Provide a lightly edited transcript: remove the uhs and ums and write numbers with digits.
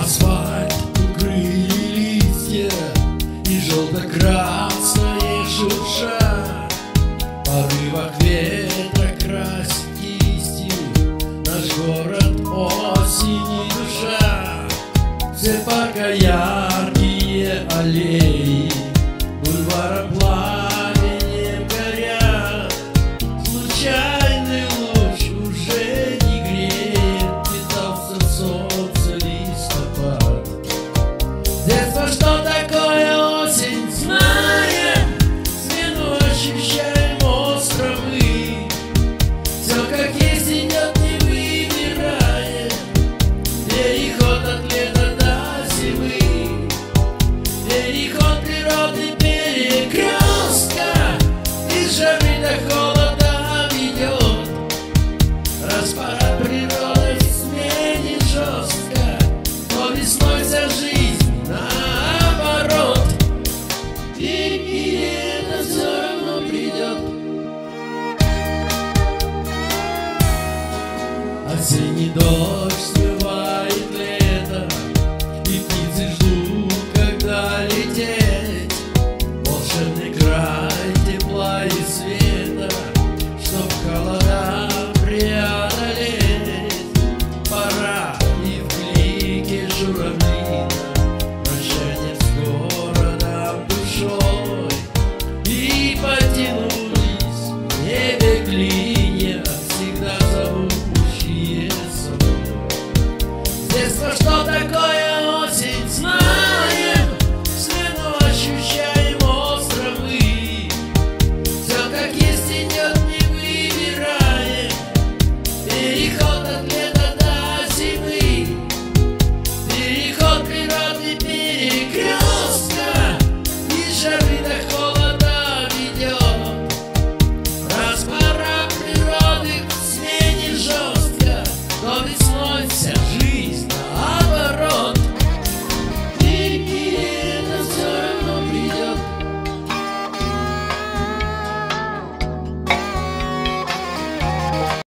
Асфальт укрыли листья, и желто-красное шурша в порывах ветра красит кистью наш город осени душа. Все пока яркие аллеи бульвара пламенем горят. Случайный луч уже не греет, питался солнце листопад. Детство, что такое осень, знаем, смену ощущаем остро мы. Все как есть идет, не выбирая, переход от лета до зимы, переход природы перекрестка, из жары до холода ведет. Распарад природы сменит жестко, но весной вся жизнь наоборот, и это все равно придет. Осенний дождь